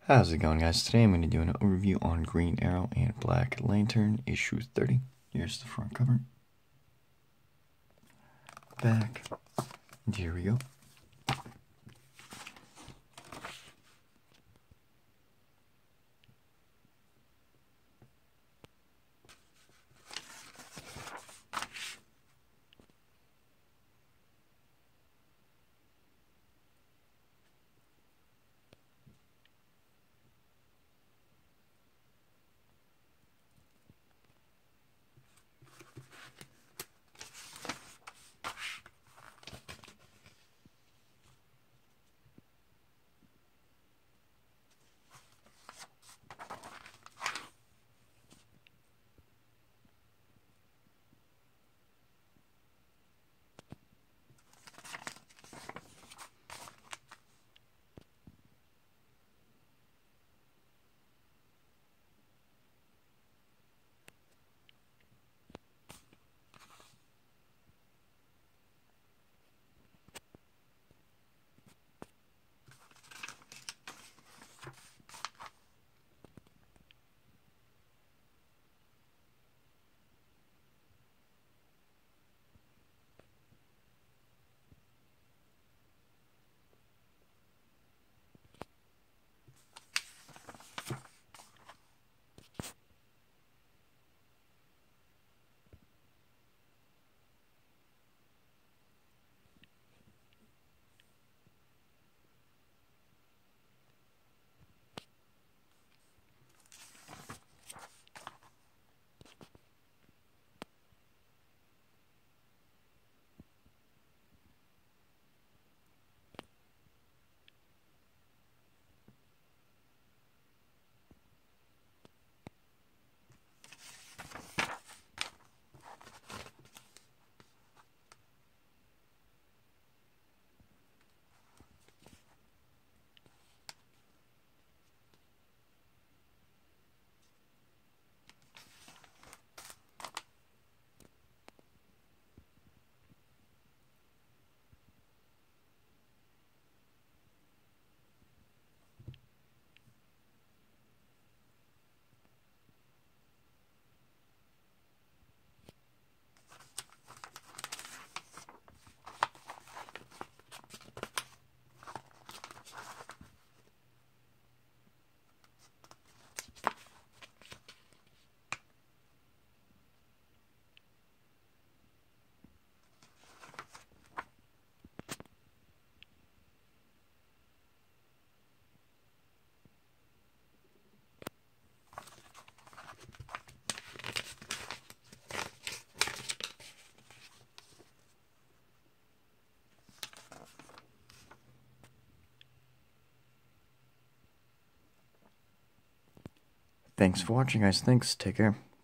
How's it going, guys? Today I'm going to do an overview on Green Arrow and Black Lantern, issue 30. Here's the front cover. Back. And here we go. Thanks for watching, guys. Thanks. Take care.